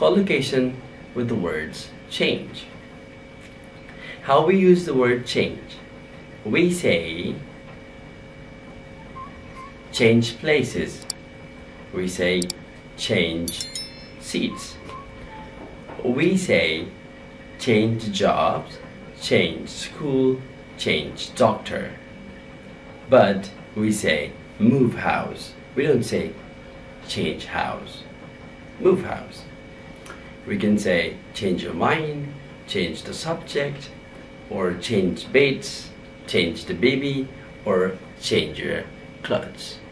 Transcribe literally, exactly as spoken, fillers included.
collocation with the words change. How we use the word change? We say change places. We say change seats. We say change jobs, change school, change doctor. But we say move house. We don't say change house. Move house. We can say change your mind, change the subject, or change baits, change the baby, or change your clothes.